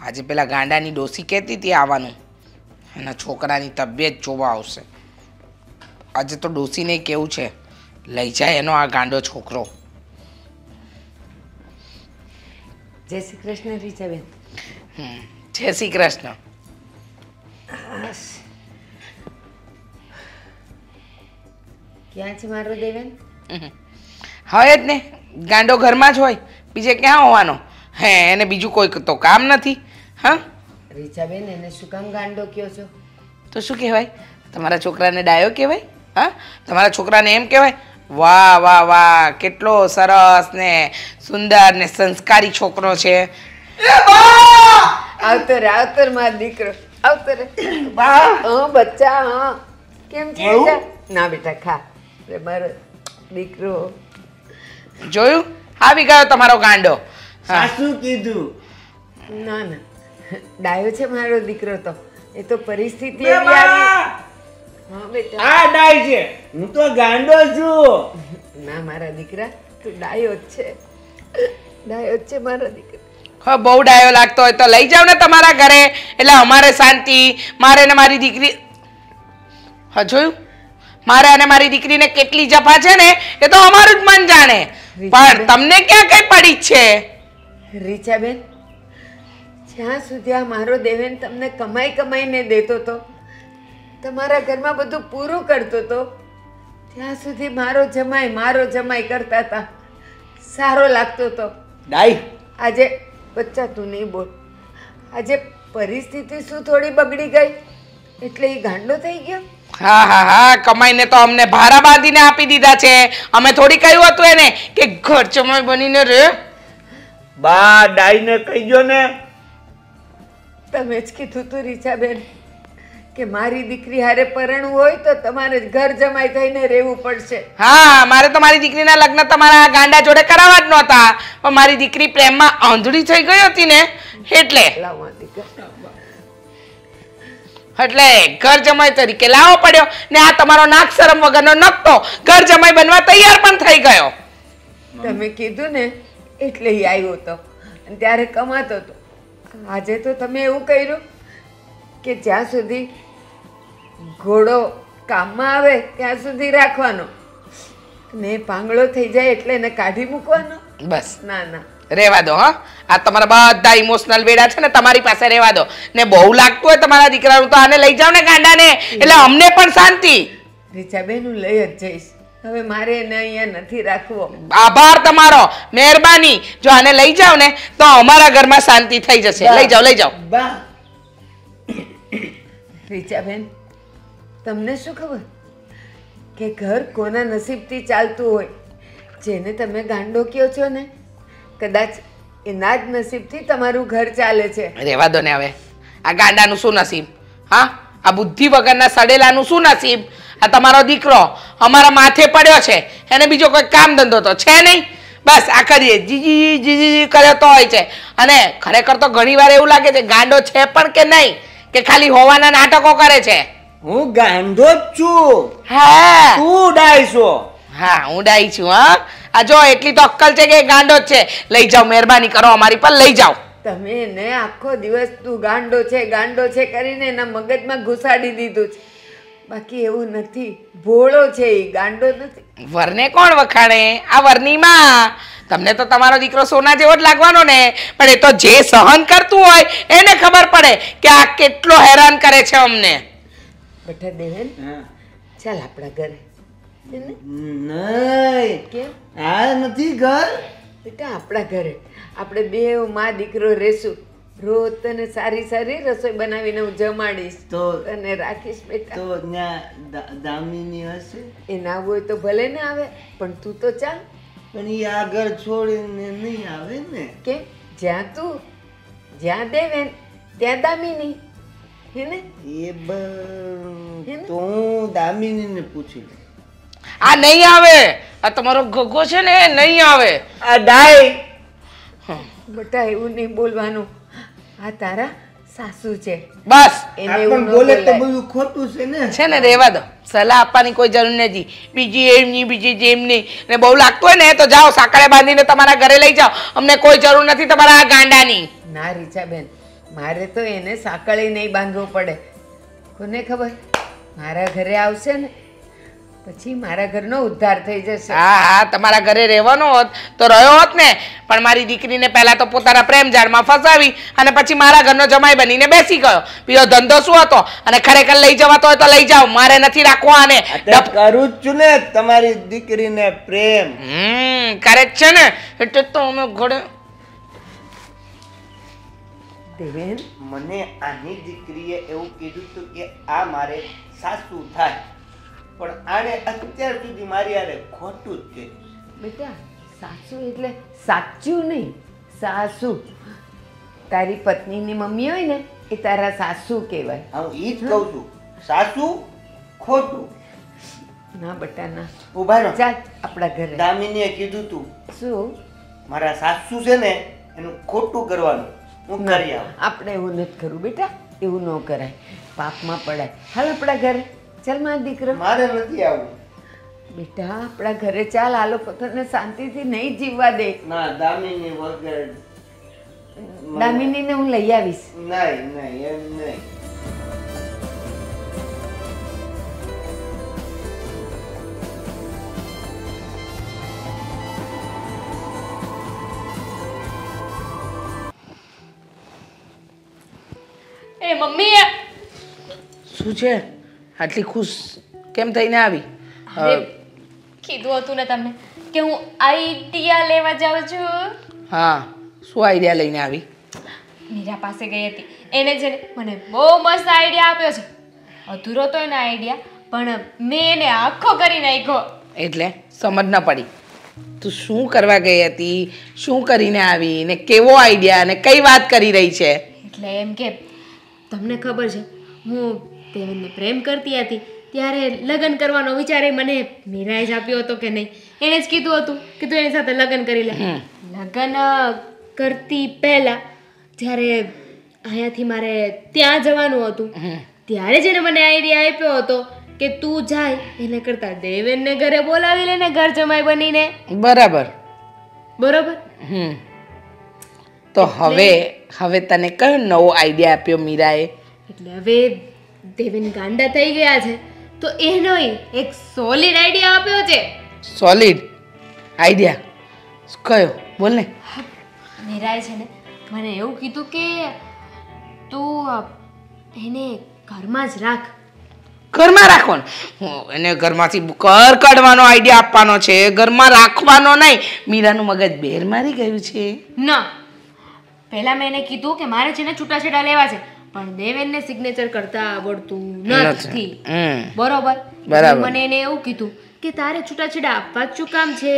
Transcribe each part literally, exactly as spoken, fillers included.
આજે પેલા ગાંડાની ડોસી કહેતી હતી આવવાનું, એના છોકરાની તબિયત જોવા આવશે. આજે તો ડોસીને કેવું છે, લઈ જાય એનો આ ગાંડો છોકરો. જય શ્રી કૃષ્ણ રીચાબેન. હમ જય શ્રી કૃષ્ણ. ક્યાં છે મારો દેવેન? હોય જ ને, ગાંડો ઘરમાં જ હોય, બીજે ક્યાં હોવાનો? હે એને બીજું કોઈ તો કામ નથી. હા રીચાબેન, એને શું કામ ગાંડો કયો છો? તો શું કહેવાય? તમારા છોકરાને ડાયો કહેવાય? હા, તમારા છોકરાને એમ કહેવાય વાહ વાહ વાહ કેટલો સરસ ને સુંદર ને સંસ્કારી છોકરો છે. આવતો રે આવતો રે મારો દીકરો, આવતો રે. હા બચ્ચા, હા કેમ છે બેટા? ના બેટા ખા રે મારો દીકરો. જોયું, આવી ગયો તમારો ગાંડો. સાસુ કીધું. ના ના, ડાયો છે મારો દીકરો. તો એ તો પરિસ્થિતિ એવી આવી. હા બેટા, આ ડાય છે, હું તો ગાંડો છું. ના મારા દીકરા, તું ડાયો જ છે, ડાયો જ છે મારા દીકરા. હા, બહુ ડાયો લાગતો હોય તો લઈ જાવ ને તમારા ઘરે, એટલે અમારે શાંતિ. મારે ને મારી દીકરી, હા જોયું, મારે અને મારી દીકરીને કેટલી જફા છે ને એ તો અમારું જ મન જાણે. પણ તમને ક્યાં કઈ પડી જ છે? રીચાબેન, જ્યાં સુધી આ મારો દેવેન તમને કમાઈ કમાઈને દેતો તો, તમારા ઘરમાં બધું પૂરું કરતો તો, ત્યાં સુધી મારો જમાઈ મારો જમાઈ કરતા હતા, સારો લાગતો તો. ડાય આજે બચ્ચા તું નહીં બોલ, આજે પરિસ્થિતિ શું થોડી બગડી ગઈ એટલે એ ગાંડો થઈ ગયો. હા હા હા, કમાઈને તો અમને ભારા બાંધીને આપી દીધા છે. અમે થોડી કહ્યું હતું એને કે ઘર જમાઈ બનીને રે. બા ડાયને કહીજો ને. તમે જ કીધું તું રીચાબેન કે મારી દીકરી હારે પરણવું હોય તો તમારે ઘર જમાઈ થઈને રહેવું પડશે. હા, મારે તો મારી દીકરીના લગ્ન તમારા ગાંડા જોડે કરાવવા જ નહોતા, પણ મારી દીકરી પ્રેમમાં આંધળી થઈ ગઈ હતી ને એટલે લાવવા દીકરા, એટલે ઘર જમાઈ તરીકે લાવવો પડ્યો. ને આ તમારો નાક શરમ વગરનો નકતો ઘર જમાઈ બનવા તૈયાર પણ થઈ ગયો. તમે કીધું ને એટલે એ આવ્યો હતો અને ત્યારે કમાતો હતો. આજે તો તમે એવું કર્યું કે જ્યાં સુધી ઘોડો કામમાં આવે ત્યાં સુધી રાખવાનો, ને પાંગળો થઈ જાય એટલે એને કાઢી મૂકવાનો. બસ ના ના, રેવા દો. હા, આ તમારા બધા ઇમોશનલ વેડા છે ને તમારી પાસે રેવા દો. ને બહુ લાગતું હોય તમારા દીકરાનું તો આને લઈ જાવ ને ગાંડાને, એટલે અમને પણ શાંતિ. રીચાબેન હું લઈ જ જઈશ. હવે મારે એને અહીંયા નથી રાખવો. આભાર તમારો, મહેરબાની. જો આને લઈ જાવ ને તો અમારા ઘરમાં શાંતિ થઈ જશે. લઈ જાઓ લઈ જાઓ. બા રીચાબેન, તમને શું ખબર કે ઘર કોના નસીબથી ચાલતું હોય? જેને તમે ગાંડો કહો છો ને, કદાચ એના જ નસીબથી તમારું ઘર ચાલે છે. રેવા દો ને હવે, આ ગાંડાનું શું નસીબ? હા, આ બુદ્ધિ વગરના સડેલાનું શું નસીબ? આ તમારો દીકરો અમારા માથે પડ્યો છે, એને બીજો કોઈ કામ ધંધો તો છે નહીં. બસ આ કરીએ જીજી જીજી કરે તો હોય છે. અને ખરેખર તો ઘણી વાર એવું લાગે છે ગાંડો છે પણ કે નહીં, કે ખાલી હોવાના નાટકો કરે છે. હું ગાંડો જ છું. હા તું ડાય છો. હા, હું ડાઈ છું. હા, આ જો એટલી તો અક્કલ છે કે ગાંડો જ છે. લઈ જાઓ, મહેરબાની કરો અમારી પર, લઈ જાઓ. તમે એને આખો દિવસ તું ગાંડો છે ગાંડો છે કરીને એના મગજમાં ઘુસાડી દીધું છે. બાકી એવું નથી, ભોળો છે એ, ગાંડો નથી. વરને કોણ વખાણે? આ વરની માં. તમને તો તમારો દીકરો સોના જેવો જ લાગવાનો ને, પણ એ તો જે સહન કરતું હોય એને ખબર પડે કે આ કેટલો હેરાન કરે છે અમને. બેટા દેવેન, હા. ચાલ આપણા ઘરે. નહીં, કેમ આ નથી ઘર. બેટા? આપણા ઘરે આપણે બે માં દીકરો રહેશું. રોજ તને સારી સારી રસોઈ બનાવીને હું જમાડીશ તો અને રાખીશ બેટા. તો ત્યાં દા- દામિની હશે, એ ના હોય તો ભલે ને આવે, પણ તું તો ચાલ. પણ એ આ ઘર છોડીને નહીં આવે ને. કેમ? જ્યાં તું, જ્યાં દેવેન ત્યાં દામિની, હે ને? એ બ- તો હું દામિનીને પૂછી લઉં. આ નહીં આવે. આ તમારો ગગો છે ને, નહીં આવે. આ ડાય બેટા એવું નહીં બોલવાનું. આ તારા સાસુ છે, બસ એને આ એવું પણ ન બોલે તો બોલાય. બધું ખોટું છે ને. છે ને, રેવા દો. સલાહ આપવાની કોઈ જરૂર નથી. બીજી એમની બીજી જેમની. ને બહુ લાગતું હોય ને તો જાઓ, સાંકળે બાંધીને તમારા ઘરે લઈ જાઓ. અમને કોઈ જરૂર નથી તમારા આ ગાંડાની. ના રીચાબેન, મારે તો એને સાંકળી નહીં બાંધવું પડે. કોને ખબર મારા ઘરે આવશે ને પછી મારા ઘરનો ઉદ્ધાર થઈ જશે. હા હા તમારા ઘરે રહેવાનો હોત તો રહ્યો હોત ને, પણ મારી દીકરીને પહેલા તો પોતાના પ્રેમ જાળમાં ફસાવી અને પછી મારા ઘરનો જમાઈ બનીને બેસી ગયો. બીજો ધંધો શું હતો? અને ખરેખર લઈ જવાતો હોય તો લઈ જાઓ, મારે નથી રાખવો આને. કરું જ છું ને તમારી દીકરીને પ્રેમ. હમ કરે જ છે ને, એટલે તો અમે ઘોડે. દેવેન, મને આની દીકરીએ એવું કીધું હતું કે આ મારે સાસુ થાય, પણ આને અત્યાર સુધી મારી આને ખોટું જ છે. બેટા સાસુ એટલે સાચું નહીં, સાસુ. તારી પત્નીની મમ્મી હોય ને એ તારા સાસુ કહેવાય. હું ઈ જ કહું છું, સાસુ ખોટું. ના બેટા ના, ઉભા રહો. ચાલ આપણા ઘરે. દામિનીએ કીધું તું શું? મારા સાસુ છે ને એનું ખોટું કરવાનું. હું કરી આવું. આપણે એવું નથી કરવું બેટા, એવું ન કરાય, પાપમાં પડાય. હાલ આપણા ઘરે ચાલ મારો દીકરો. મારે નથી આવું. બેટા આપણા ઘરે ચાલ, આ લોકો તને શાંતિથી નહીં જીવવા દે. ના દામિની વગર દામિનીને હું લઈ આવીશ. નહીં નહીં એમ નહીં. એ મમ્મી, શું છે? આટલી ખુશ કેમ થઈને આવી? અરે કીધું હતું ને તમને કે હું આઈડિયા લેવા જાઉં છું. હા, શું આઈડિયા લઈને આવી? મીરા પાસે ગઈ હતી, એને છે ને મને બહુ મસ્ત આઈડિયા આપ્યો છે. અધૂરો તો એનો આઈડિયા, પણ મેં એને આખો કરી નાખ્યો. એટલે સમજ ન પડી. તું શું કરવા ગઈ હતી, શું કરીને આવી, ને કેવો આઈડિયા અને કઈ વાત કરી રહી છે? એટલે એમ કે તમને ખબર છે હું દેવેનને પ્રેમ કરતી હતી ત્યારે લગ્ન કરવાનો વિચાર એ મને મીરાએ જ આપ્યો હતો કે નહીં? એણે જ કીધું હતું કે તું એની સાથે લગ્ન કરી લે. લગ્ન કરતી પહેલા જ્યારે અહીંયાથી મારે ત્યાં જવાનું હતું ત્યારે જ એને મને આઈડિયા આપ્યો હતો કે તું જાય એને કરતા દેવેનને ઘરે બોલાવી લે ને ઘર જમાઈ બનીને. બરાબર બરોબર. હમ તો હવે હવે તને કયો નવો આઈડિયા આપ્યો મીરાએ? એટલે હવે દેવેન ગાંડા થઈ ગયા છે તો એનો એક સોલિડ આઈડિયા આપ્યો છે. સોલિડ આઈડિયા કયો? બોલ ને. મીરાએ છે ને મને એવું કીધું કે તું એને ઘરમાં જ રાખ. ઘરમાં રાખવાનો? એને ઘરમાંથી કર કાઢવાનો આઈડિયા આપવાનો છે, ઘરમાં રાખવાનો નહીં. મીરાનું મગજ બેર મારી ગયું છે. ના, પહેલા મેં એને કીધું કે મારે છે ને છૂટાછેડા લેવા છે, પણ દેવેનને સિગ્નેચર કરતા આવડતું નથી. બરોબર બરાબર. મને એને એવું કીધું કે તારે છૂટાછેડા આપવા જ શું કામ છે?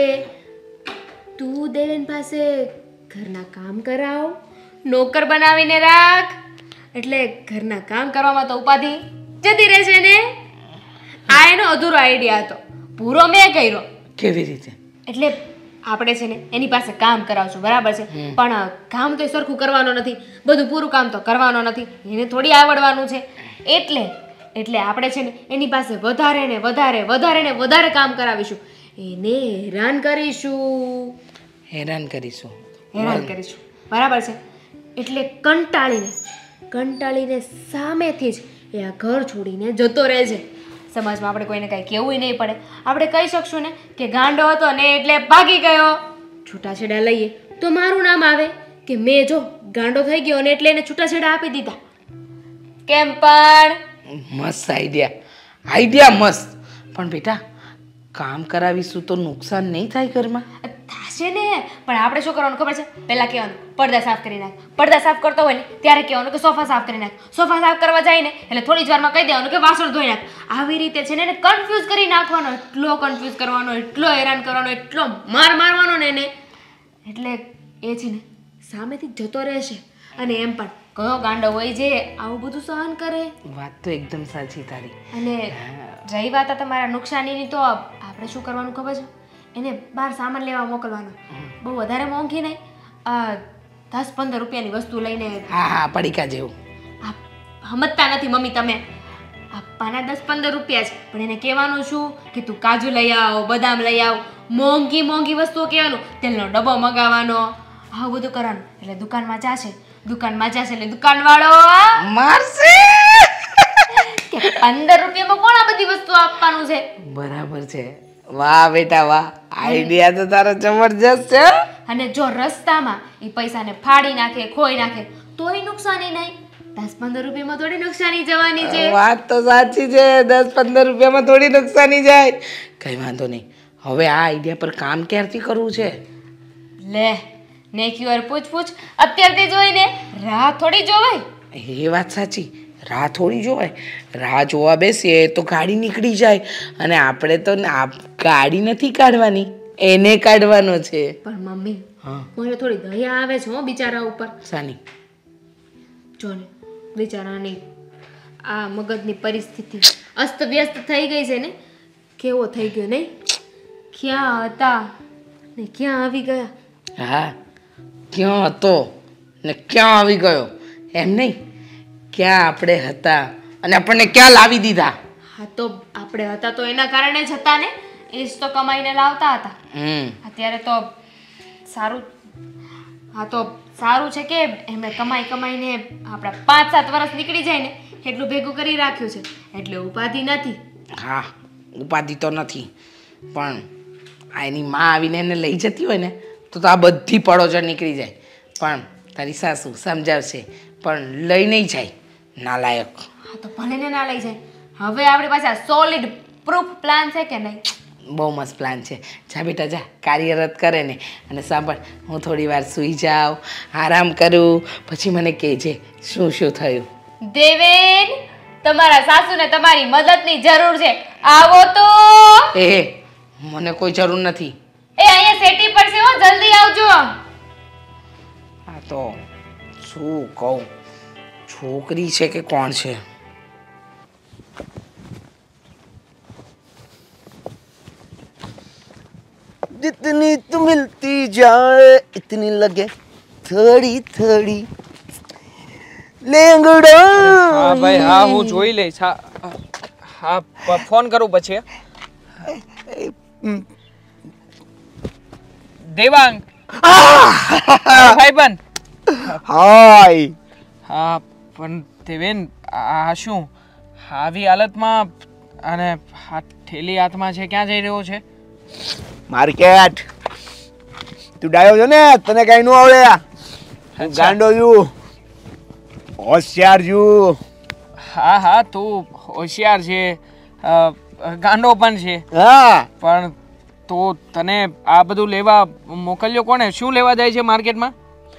તું દેવેન પાસે ઘરના કામ કરાવ, નોકર બનાવીને રાખ, એટલે ઘરના કામ કરવામાં તો ઉપાધિ જતી રહેશે ને. આ એનો અધૂરો આઈડિયા હતો, પૂરો મેં કર્યો. કેવી રીતે? એટલે આપણે છે ને એની પાસે કામ કરાવશું, બરાબર છે, પણ કામ તો સરખું કરવાનું નથી, બધું પૂરું કામ તો કરવાનું નથી, એને થોડી આવડવાનું છે. એટલે એટલે આપણે છે ને એની પાસે વધારે ને વધારે વધારે ને વધારે કામ કરાવીશું, એને હેરાન કરીશું. હેરાન કરીશું? હેરાન કરીશું, બરાબર છે. એટલે કંટાળીને કંટાળીને સામેથી જ એ આ ઘર છોડીને જતો રહે છે. સમાજમાં આપણે કોઈને કાંઈ કહેવું નહીં પડે, આપણે કહી શકશું ને કે ગાંડો હતો ને એટલે ભાગી ગયો. છૂટાછેડા લઈએ તો મારું નામ આવે કે મેં જો ગાંડો થઈ ગયો ને એટલે એને છૂટાછેડા આપી દીધા. કેમ પણ? મસ્ત આઈડિયા, આઈડિયા મસ્ત. પણ બેટા કામ કરાવીશું તો નુકસાન નહીં થાય ઘરમાં? થશે ને, પણ આપણે શું કરવાનું ખબર છે? પહેલાં કહેવાનું પડદા સાફ કરી નાખ. પડદા સાફ કરતો હોય ને ત્યારે કહેવાનું કે સોફા સાફ કરી નાખ. સોફા સાફ કરવા જાય ને એટલે થોડી જ વારમાં કહી દેવાનું કે વાસણ ધોઈ નાખ. આવી રીતે છે ને એને કન્ફ્યુઝ કરી નાખવાનો, એટલો કન્ફ્યુઝ કરવાનો, એટલો હેરાન કરવાનો, એટલો માર મારવાનો ને એને, એટલે એ છે ને સામેથી જતો રહેશે. અને એમ પણ કયો ગાંડો હોય જે આવું બધું સહન કરે? વાત તો એકદમ સાચી તારી. અને રહી વાત આ તમારા નુકસાનીની, તો આપણે શું કરવાનું ખબર છે? એને બહાર સામાન લેવા મોકલવાનો, બહુ વધારે મોંઘી નહીં, દસ પંદર રૂપિયાની વસ્તુ લઈને. હા હા, પડીકા જેવું. આ સમજતા નથી મમ્મી તમે. આપવાના દસ પંદર રૂપિયા છે, પણ એને કહેવાનું શું કે તું કાજુ લઈ આવ, બદામ લઈ આવ, મોંઘી મોંઘી વસ્તુઓ કહેવાનું, તેલનો ડબ્બો મગાવવાનો, આવું બધું કરવાનું. એટલે દુકાનમાં જાશે દુકાનમાં જશે એટલે દુકાનવાળો મારશે. કે પંદર રૂપિયામાં કોણ આ બધી વસ્તુ આપવાનું છે? બરાબર છે. વાહ બેટા વાહ, આઈડિયા તો તારો જબરજસ્ત છે. અને જો રસ્તામાં એ પૈસાને ફાડી નાખે ખોઈ નાખે તોય નુકસાની નહીં. દસ પંદર રૂપિયામાં થોડી નુકસાની જવાની છે. વાત તો સાચી છે. દસ પંદર રૂપિયામાં થોડી નુકસાની જાય. કઈ વાંધો નહીં. હવે આ આઈડિયા પર કામ ક્યારથી કરવું છે? લે નેકી વાર પૂછ પૂછ અત્યારથી જોઈને રાહ થોડી જોવાય. એ વાત સાચી. રાહ થોડી જોવાય. રાહ જોવા બેસીએ તો ગાડી નીકળી જાય અને આપણે તો આ ગાડી નથી કાઢવાની, એને કાઢવાનો છે. પણ મમ્મી હા મને થોડી દયા આવે છે હો બિચારા ઉપર. સાની જો ને બિચારાની આ મગજની પરિસ્થિતિ અસ્ત વ્યસ્ત થઈ ગઈ છે ને. કેવો થઈ ગયો નહીં? ક્યાં હતા ને ક્યાં આવી ગયા. હા, ક્યાં હતો ને ક્યાં આવી ગયો એમ નહીં, ક્યાં આપણે હતા અને આપણને ક્યાં લાવી દીધા. હા તો આપણે હતા તો એના કારણે જ હતા ને. એ જ તો કમાઈને લાવતા હતા. હમ અત્યારે તો સારું. હા તો સારું છે કે એમણે કમાઈ કમાઈને આપણા પાંચ સાત વર્ષ નીકળી જાય ને એટલું ભેગું કરી રાખ્યું છે એટલે ઉપાધિ નથી. હા, ઉપાધિ તો નથી, પણ આ એની માં આવીને એને લઈ જતી હોય ને તો તો આ બધી પડોજર નીકળી જાય. પણ તારી સાસુ સમજાવશે પણ લઈ નહીં જાય. નાલાયક. હા તો ભલે ને ના લઈ જાય. હવે આપણી પાસે આ સોલિડ પ્રૂફ પ્લાન છે કે નહીં? બહુ મસ્ત પ્લાન છે. જા બેટા જા, કાર્યરત કરે ને. અને સાંભળ, હું થોડી વાર સૂઈ જાઉં, આરામ કરું, પછી મને કહેજે શું શું થયું. દેવેન તમારા સાસુને તમારી મદદની જરૂર છે. આવો તો. એ મને કોઈ જરૂર નથી. એ અહીંયા સેટી પર છે હો, જલ્દી આવજો. આ તો શું કહું, છોકરી છે કે કોણ છે? जितनी तू मिलती जाए इतनी लगे थोड़ी थोड़ी લેંગડો. હા ભાઈ હા, હું જોઈ લઈશ. હા હા, પ- ફોન કરું પછી. દેવાંગ ભાઈબંધ. હાય. હા પણ દેવેન આ શું આવી હાલતમાં અને આ થેલી હાથમાં છે, ક્યાં જઈ રહ્યો છે? માર્કેટ. તું ડાયો છો ને, તને કઈ નું આવડે. હું ગાંડો છું, હોશિયાર છું. હા હા, તું હોશિયાર છે, અ, ગાંડો પણ છે. હા, પણ તો તને આ બધું લેવા મોકલ્યો કોને? શું લેવા જાય છે માર્કેટમાં?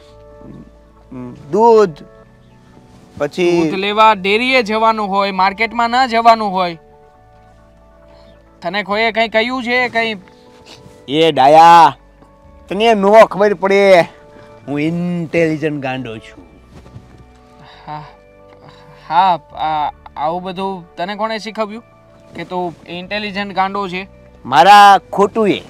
દૂધ. પછી દૂધ લેવા ડેરીએ જવાનું હોય, માર્કેટમાં ના જવાનું હોય. તને કોઈએ કંઈ કહ્યું છે? કંઈ? એ ડાયા, તને નો ખબર પડે, હું ઇન્ટેલિજન્ટ ગાંડો છું. હા હા, આ- આવું બધું તને કોણે શીખવ્યું કે તું ઇન્ટેલિજન્ટ ગાંડો છે? મારા ખોટું એ.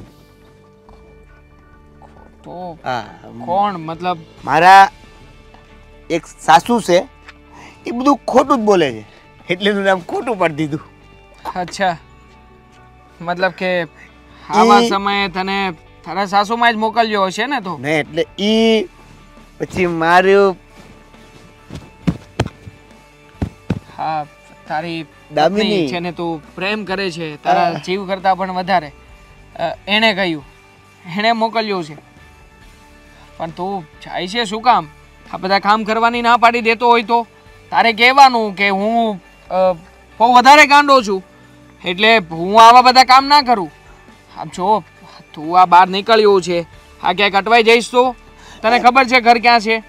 તો હા, કોણ? મતલબ મારા એક સાસુ છે, એ બધું ખોટું જ બોલે છે, એટલે એનું નામ ખોટું પાડી દીધું. અચ્છા, મતલબ કે આવા ઈ- સમયે તને તારા સાસુમાં જ મોકલ્યો હશે ને? તો ને એટલે ઈ પછી મારું હા, તારી દામિની. પત્ની છે ને તું પ્રેમ કરે છે તારા જીવ કરતા પણ વધારે, અ, એણે કહ્યું, એણે મોકલ્યો છે. પણ તું જાય છે શું કામ? આ બધા કામ કરવાની ના પાડી દેતો હોય તો તારે કહેવાનું કે હું અ, બહુ વધારે ગાંડો છું એટલે હું આવા બધા કામ ના કરું. આમ જો તું આ બહાર નીકળ્યો છે, આ ક્યાંક અટવાઈ જઈશ તો તને ખબર છે ઘર ક્યાં છે?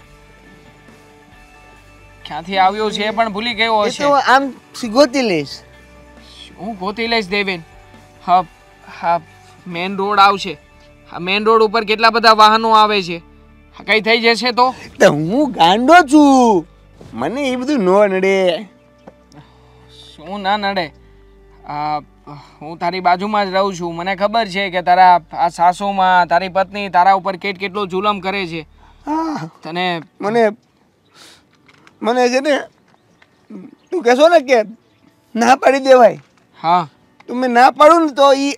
ક્યાંથી આવ્યો છે એ પણ ભૂલી ગયો એ હશે. તો આમ ગોતી લઈશ. હું ગોતી લઈશ દેવેન. હા હા, મેન રોડ આવશે. આ મેન રોડ ઉપર કેટલા બધા વાહનો આવે છે, આ કઈ થઈ જશે તો? તો હું ગાંડો છું, મને એ બધું નો નડે. શું ના નડે? આ હું તારી બાજુમાં જ રહું છું, મને ખબર છે કે તારા આ સાસુમાં તારી પત્ની તારા ઉપર કેટ કેટલો જુલમ કરે છે. હા, તને મને મને છે ને, તું કહેશો ને કે ના પાડી દેવાય, હા તો મેં ના પાડું ને તો ઈ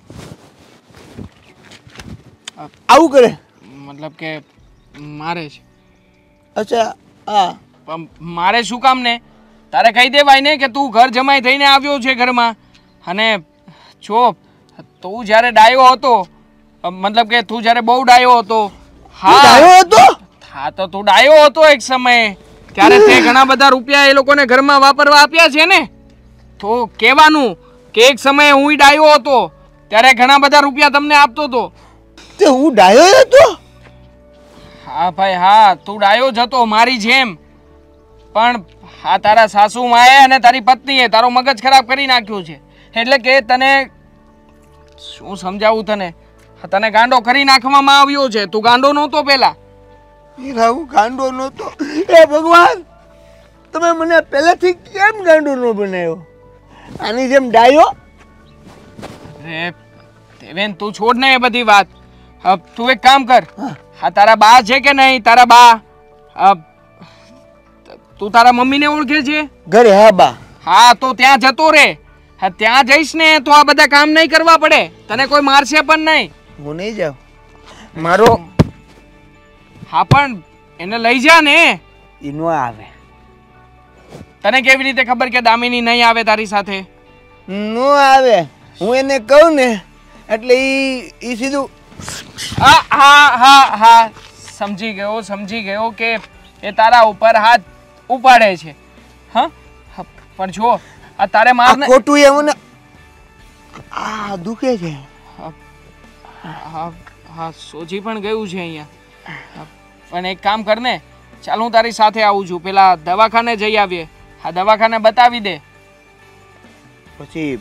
આવું કરે. મતલબ કે મારે છે. અચ્છા, હા પણ મારે શું કામ ને તારે કહી દેવાય ને કે તું ઘર જમાઈ થઈને આવ્યો છે ઘરમાં. અને જો તું જ્યારે ડાયો હતો, મતલબ કે તું જ્યારે બહુ ડાયો હતો, તું ડાયો હતો? હા તો તું ડાયો હતો એક સમયે, ત્યારે તે ઘણા બધા રૂપિયા એ લોકોને ઘરમાં વાપરવા આપ્યા છે ને. તો કહેવાનું કે એક સમયે હું ડાયો હતો ત્યારે ઘણા બધા રૂપિયા તમને આપતો હતો. તે હું ડાયો હતો? હા ભાઈ હા, તું ડાયો જ હતો મારી જેમ. પણ હા, તારા સાસુ માએ અને તારી પત્નીએ તારો મગજ ખરાબ કરી નાખ્યું છે. એટલે કે તને શું સમજાવું તને, તને ગાંડો કરી નાખવામાં આવ્યો છે. તું ગાંડો નહોતો પેલા. હીરા, હું ગાંડો નહોતો. એ ભગવાન, તમે મને પહેલેથી કેમ ગાંડો ન બનાવ્યો? આની જેમ ડાયો? અરે દેવેન, તું છોડ ને એ બધી વાત. અ, તું એક કામ કર. હા, તારા બા છે કે નહીં? તારા બા, અ, તું તારા મમ્મીને ઓળખે છે? ઘરે? હા બા. હા, તો ત્યાં જતો રે. હા, ત્યાં જઈશ ને તો આ બધા કામ નહીં કરવા પડે. તને કોઈ મારશે પણ નહીં. હું નહીં જાઉં. મારો હા, પણ એને લઈ જા ને. ઈ નો આવે. તને કેવી રીતે ખબર કે દામિની નહીં આવે તારી સાથે? નો આવે. હું એને કહું ને એટલે ઈ ઈ સીધું હા હા હા હા સમજી ગયો સમજી ગયો કે એ તારા ઉપર હાથ ઉપાડે છે. હા, પણ જો આ તારે મારને ખોટું એ મને આ દુખે છે. હા હા, સોજી પણ ગયું છે અહીંયા. પણ એક કામ કર ને, ચાલ હું તારી સાથે આવું છું. પેલા દવાખાને જઈ આવીએ. હા, દવાખાને બતાવી દે. પછી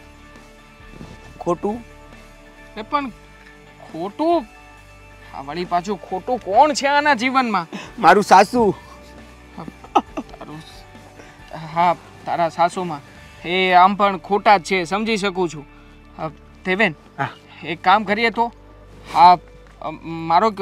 ખોટું એ પણ ખોટું? હા, વળી પાછું ખોટું કોણ છે આના જીવનમાં? મારું સાસુ. તારું હા, તારા સાસુમાં એ આમ પણ ખોટા જ છે, સમજી શકું છું. હા, દેવેન, એક કામ કરીએ તો. હા, મારો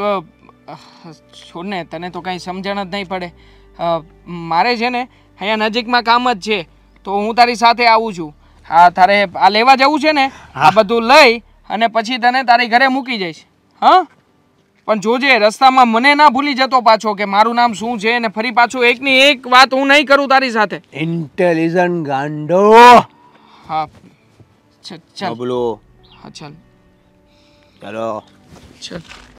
છોડ ને, તને તો કંઈ સમજણ જ નહીં પડે. મારે છે ને અહીંયા નજીકમાં કામ જ છે, તો હું તારી સાથે આવું છું. હા, તારે આ લેવા જવું છે ને, આ બધું લઈ અને પછી તને તારી ઘરે મૂકી જઈશ. હા, પણ જોજે રસ્તામાં મને ના ભૂલી જતો પાછો કે મારું નામ શું છે, અને ફરી પાછું એકની એક વાત હું નહીં કરું તારી સાથે. ઇન્ટેલિજન્ટ ગાંડો. હા, ચાલ ચાલ. બોલો. હા, ચાલ ચાલો. ચાલ.